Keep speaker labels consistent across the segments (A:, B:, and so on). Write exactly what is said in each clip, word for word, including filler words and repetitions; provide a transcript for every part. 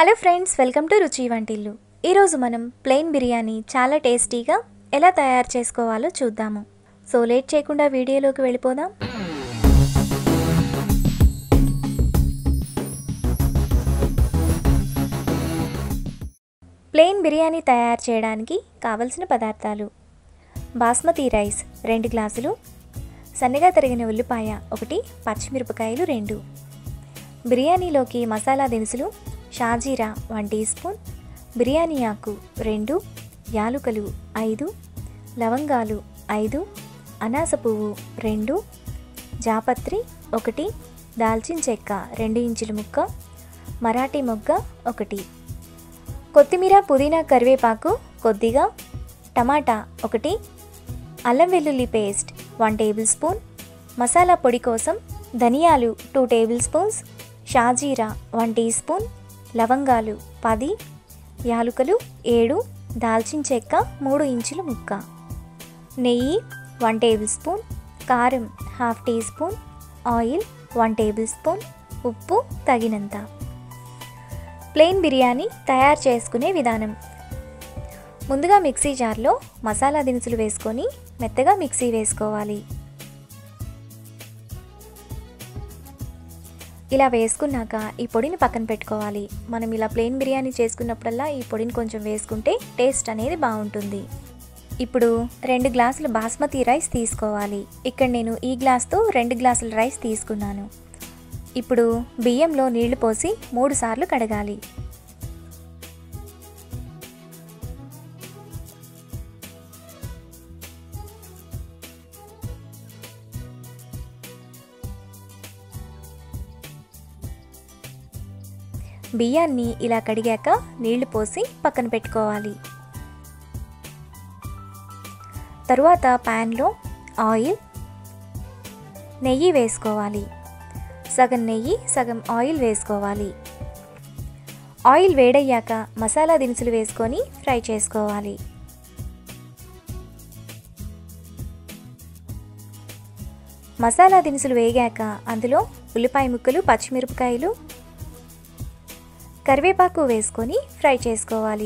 A: Hello friends, welcome to రుచి వంటిల్లు. ఈరోజు మనం ప్లెయిన్ బిర్యానీ చాలా టేస్టీగా ఎలా తయారు చేసుకోవాలో చూద్దాము. సో లేట్ చేయకుండా వీడియోలోకి వెళ్ళిపోదాం. ప్లెయిన్ బిర్యానీ తయారు చేయడానికి కావలసిన పదార్థాలు: బాస్మతి రైస్ రెండు గ్లాసులు, సన్నగా తరిగిన ఉల్లిపాయ ఒకటి, పచ్చిమిరపకాయలు రెండు. బిర్యానీలోకి మసాలా దినుసులు: షాజీరా వన్ టీ స్పూన్, బిర్యానీ ఆకు రెండు, యాలుకలు ఐదు, లవంగాలు ఐదు, అనాస పువ్వు రెండు, జాపత్రి ఒకటి, దాల్చిన చెక్క రెండు ఇంచుల ముక్క, మరాఠీ మొగ్గ ఒకటి, కొత్తిమీర పుదీనా కరివేపాకు కొద్దిగా, టమాటా ఒకటి, అల్లం వెల్లుల్లి పేస్ట్ వన్ టేబుల్ స్పూన్, మసాలా పొడి కోసం ధనియాలు టూ టేబుల్ స్పూన్స్, షాజీరా వన్ టీ స్పూన్, లవంగాలు పది, యాలుకలు ఏడు, దాల్చిన చెక్క మూడు ఇంచుల ముక్క, నెయ్యి వన్ టేబుల్ స్పూన్, కారం half teaspoon, oil one tablespoon, ఉప్పు తగినంత. ప్లెయిన్ బిర్యానీ తయారు చేసుకునే విధానం: ముందుగా మిక్సీ జార్లో మసాలా దినుసులు వేసుకొని మెత్తగా మిక్సీ వేసుకోవాలి. ఇలా వేసుకున్నాక ఈ పొడిని పక్కన పెట్టుకోవాలి. మనం ఇలా ప్లెయిన్ బిర్యానీ చేసుకున్నప్పుడల్లా ఈ పొడిని కొంచెం వేసుకుంటే టేస్ట్ అనేది బాగుంటుంది. ఇప్పుడు రెండు గ్లాసుల బాస్మతి రైస్ తీసుకోవాలి. ఇక్కడ నేను ఈ గ్లాస్తో రెండు గ్లాసుల రైస్ తీసుకున్నాను. ఇప్పుడు బియ్యంలో నీళ్లు పోసి మూడు సార్లు కడగాలి. బియ్యాన్ని ఇలా కడిగాక నీళ్లు పోసి పక్కన పెట్టుకోవాలి. తరువాత ప్యాన్లో ఆయిల్, నెయ్యి వేసుకోవాలి. సగం నెయ్యి సగం ఆయిల్ వేసుకోవాలి. ఆయిల్ వేడయ్యాక మసాలా దినుసులు వేసుకొని ఫ్రై చేసుకోవాలి. మసాలా దినుసులు వేగాక అందులో ఉల్లిపాయ ముక్కలు, పచ్చిమిరపకాయలు, కరివేపాకు వేసుకొని ఫ్రై చేసుకోవాలి.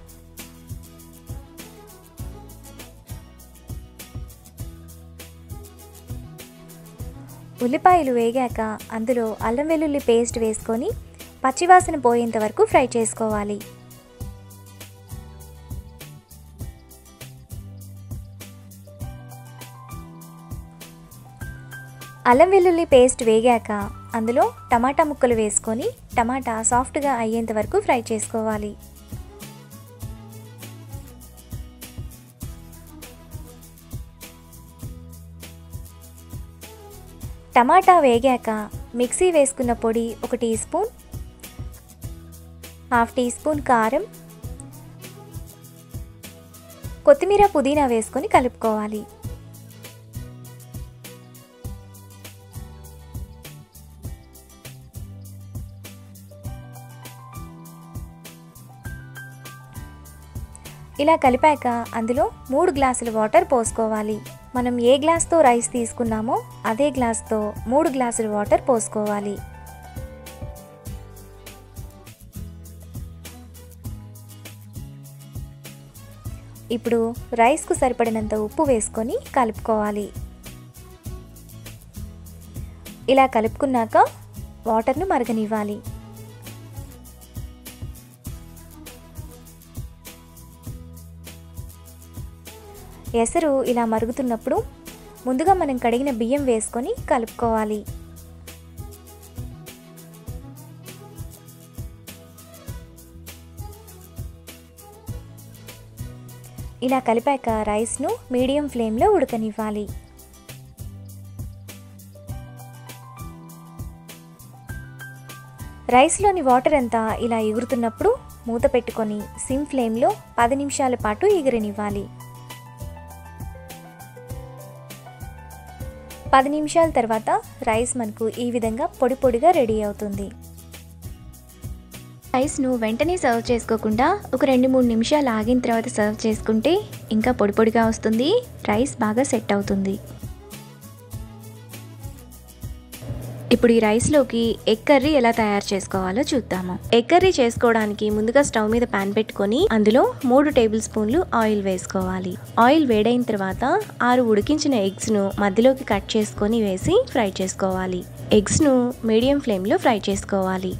A: ఉల్లిపాయలు వేగాక అందులో అల్లం వెల్లుల్లి పేస్ట్ వేసుకొని పచ్చివాసన పోయేంత వరకు ఫ్రై చేసుకోవాలి. అల్లం వెల్లుల్లి పేస్ట్ వేగాక అందులో టమాటా ముక్కలు వేసుకొని టమాటా సాఫ్ట్గా అయ్యేంత వరకు ఫ్రై చేసుకోవాలి. టమాటా వేగాక మిక్సీ వేసుకున్న పొడి ఒక teaspoon, half teaspoon కారం, కొత్తిమీర పుదీనా వేసుకొని కలుపుకోవాలి. ఇలా కలిపాక అందులో మూడు గ్లాసుల వాటర్ పోసుకోవాలి. మనం ఏ గ్లాస్తో రైస్ తీసుకున్నామో అదే గ్లాస్తో మూడు గ్లాసుల వాటర్ పోసుకోవాలి. ఇప్పుడు రైస్కు సరిపడినంత ఉప్పు వేసుకొని కలుపుకోవాలి. ఇలా కలుపుకున్నాక వాటర్ను మరగనివ్వాలి. ఎసరు ఇలా మరుగుతున్నప్పుడు ముందుగా మనం కడిగిన బియ్యం వేసుకొని కలుపుకోవాలి. ఇలా కలిపాక రైస్ను మీడియం ఫ్లేమ్లో ఉడకనివ్వాలి. రైస్లోని వాటర్ అంతా ఇలా ఎగురుతున్నప్పుడు మూత పెట్టుకొని సిమ్ ఫ్లేమ్లో పది నిమిషాల పాటు ఎగరనివ్వాలి. పది నిమిషాల తర్వాత రైస్ మనకు ఈ విధంగా పొడి పొడిగా రెడీ అవుతుంది. రైస్ను వెంటనే సర్వ్ చేసుకోకుండా ఒక రెండు మూడు నిమిషాలు ఆగిన తర్వాత సర్వ్ చేసుకుంటే ఇంకా పొడి పొడిగా వస్తుంది, రైస్ బాగా సెట్ అవుతుంది. ఇప్పుడు ఈ రైస్లోకి ఎగ్ కర్రీ ఎలా తయారు చేసుకోవాలో చూద్దాము. ఎగ్ కర్రీ చేసుకోవడానికి ముందుగా స్టవ్ మీద పాన్ పెట్టుకొని అందులో మూడు టేబుల్ స్పూన్లు ఆయిల్ వేసుకోవాలి. ఆయిల్ వేడైన తర్వాత ఆరు ఉడికించిన ఎగ్స్ను మధ్యలోకి కట్ చేసుకొని వేసి ఫ్రై చేసుకోవాలి. ఎగ్స్ను మీడియం ఫ్లేమ్లో ఫ్రై చేసుకోవాలి.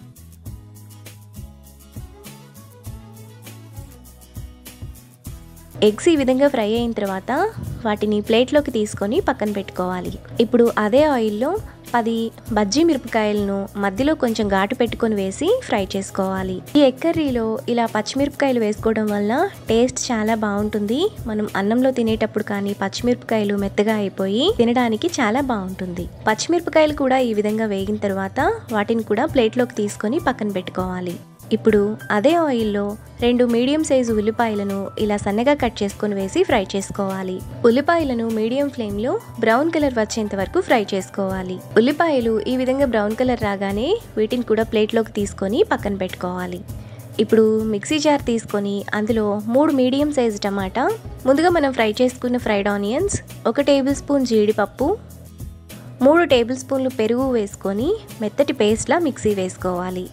A: ఎగ్స్ ఈ విధంగా ఫ్రై అయిన తర్వాత వాటిని ప్లేట్లోకి తీసుకొని పక్కన పెట్టుకోవాలి. ఇప్పుడు అదే ఆయిల్లో పది బజ్జీ మిరపకాయలను మధ్యలో కొంచెం ఘాటు పెట్టుకొని వేసి ఫ్రై చేసుకోవాలి. ఈ ఎగ్ కర్రీలో ఇలా పచ్చిమిరపకాయలు వేసుకోవడం వల్ల టేస్ట్ చాలా బాగుంటుంది. మనం అన్నంలో తినేటప్పుడు కానీ పచ్చిమిరపకాయలు మెత్తగా అయిపోయి తినడానికి చాలా బాగుంటుంది. పచ్చిమిరపకాయలు కూడా ఈ విధంగా వేగిన తర్వాత వాటిని కూడా ప్లేట్లోకి తీసుకొని పక్కన పెట్టుకోవాలి. ఇప్పుడు అదే ఆయిల్లో రెండు మీడియం సైజు ఉల్లిపాయలను ఇలా సన్నగా కట్ చేసుకొని వేసి ఫ్రై చేసుకోవాలి. ఉల్లిపాయలను మీడియం ఫ్లేమ్లో బ్రౌన్ కలర్ వచ్చేంత వరకు ఫ్రై చేసుకోవాలి. ఉల్లిపాయలు ఈ విధంగా బ్రౌన్ కలర్ రాగానే వీటిని కూడా ప్లేట్లోకి తీసుకొని పక్కన పెట్టుకోవాలి. ఇప్పుడు మిక్సీ జార్ తీసుకొని అందులో మూడు మీడియం సైజు టమాటా, ముందుగా మనం ఫ్రై చేసుకున్న ఫ్రైడ్ ఆనియన్స్, ఒక టేబుల్ స్పూన్ జీడిపప్పు, మూడు టేబుల్ స్పూన్లు పెరుగు వేసుకొని మెత్తటి పేస్ట్లా మిక్సీ వేసుకోవాలి.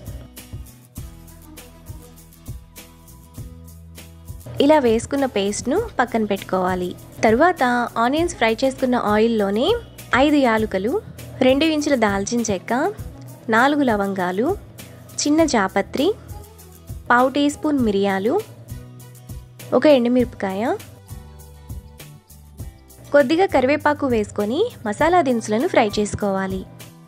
A: ఇలా వేసుకున్న పేస్ట్ను పక్కన పెట్టుకోవాలి. తరువాత ఆనియన్స్ ఫ్రై చేసుకున్న ఆయిల్లోనే ఐదు యాలుకలు, రెండు ఇంచుల దాల్చిన చెక్క, నాలుగు లవంగాలు, చిన్న జాపత్రి, పావు టీ స్పూన్ మిరియాలు, ఒక ఎండుమిరపకాయ, కొద్దిగా కరివేపాకు వేసుకొని మసాలా దినుసులను ఫ్రై చేసుకోవాలి.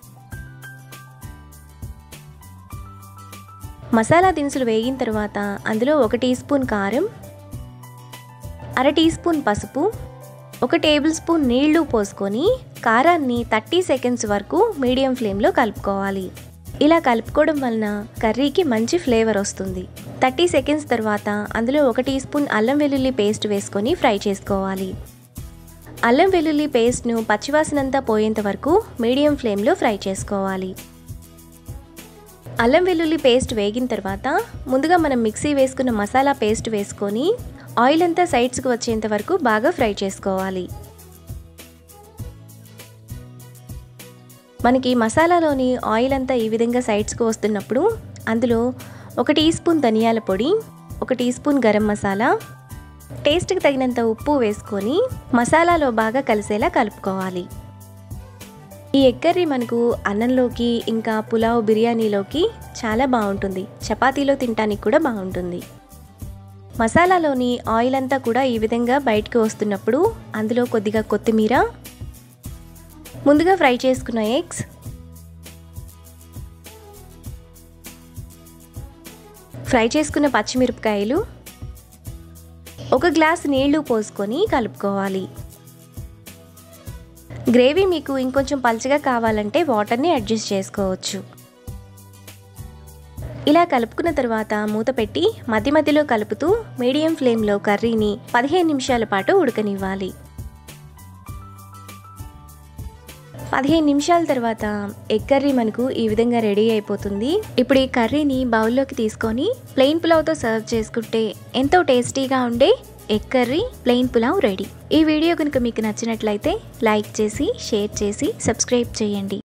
A: మసాలా దినుసులు వేగిన తర్వాత అందులో ఒక టీ స్పూన్ కారం, అర టీ స్పూన్ పసుపు, ఒక టేబుల్ స్పూన్ నీళ్లు పోసుకొని కారాన్ని థర్టీ సెకండ్స్ వరకు మీడియం ఫ్లేమ్లో కలుపుకోవాలి. ఇలా కలుపుకోవడం వలన కర్రీకి మంచి ఫ్లేవర్ వస్తుంది. థర్టీ సెకండ్స్ తర్వాత అందులో ఒక టీ స్పూన్ అల్లం వెల్లుల్లి పేస్ట్ వేసుకొని ఫ్రై చేసుకోవాలి. అల్లం వెల్లుల్లి పేస్ట్ను పచ్చివాసనంతా పోయేంత వరకు మీడియం ఫ్లేమ్లో ఫ్రై చేసుకోవాలి. అల్లం వెల్లుల్లి పేస్ట్ వేగిన తర్వాత ముందుగా మనం మిక్సీ వేసుకున్న మసాలా పేస్ట్ వేసుకొని ఆయిల్ అంతా సైడ్స్కి వచ్చేంత వరకు బాగా ఫ్రై చేసుకోవాలి. మనకి మసాలాలోని ఆయిల్ అంతా ఈ విధంగా సైడ్స్కి వస్తున్నప్పుడు అందులో ఒక టీ స్పూన్ ధనియాల పొడి, ఒక టీ స్పూన్ గరం మసాలా, టేస్ట్కి తగినంత ఉప్పు వేసుకొని మసాలాలో బాగా కలిసేలా కలుపుకోవాలి. ఈ ఎగ్ కర్రీ మనకు అన్నంలోకి ఇంకా పులావ్, బిర్యానీలోకి చాలా బాగుంటుంది. చపాతీలో తినడానికి కూడా బాగుంటుంది. మసాలాలోని ఆయిల్ అంతా కూడా ఈ విధంగా బయటకు వస్తున్నప్పుడు అందులో కొద్దిగా కొత్తిమీర, ముందుగా ఫ్రై చేసుకున్న ఎగ్స్, ఫ్రై చేసుకున్న పచ్చిమిరపకాయలు, ఒక గ్లాస్ నీళ్లు పోసుకొని కలుపుకోవాలి. గ్రేవీ మీకు ఇంకొంచెం పల్చగా కావాలంటే వాటర్ని అడ్జస్ట్ చేసుకోవచ్చు. ఇలా కలుపుకున్న తర్వాత మూత పెట్టి మధ్య మధ్యలో కలుపుతూ మీడియం ఫ్లేమ్లో కర్రీని పదిహేను నిమిషాల పాటు ఉడకనివ్వాలి. పదిహేను నిమిషాల తర్వాత ఎగ్ కర్రీ మనకు ఈ విధంగా రెడీ అయిపోతుంది. ఇప్పుడు ఈ కర్రీని బౌల్లోకి తీసుకొని ప్లెయిన్ పులావ్తో సర్వ్ చేసుకుంటే ఎంతో టేస్టీగా ఉండే egg curry, plain pulao ready. ఈ వీడియో కనుక మీకు నచ్చినట్లయితే లైక్ చేసి, షేర్ చేసి, సబ్స్క్రైబ్ చేయండి.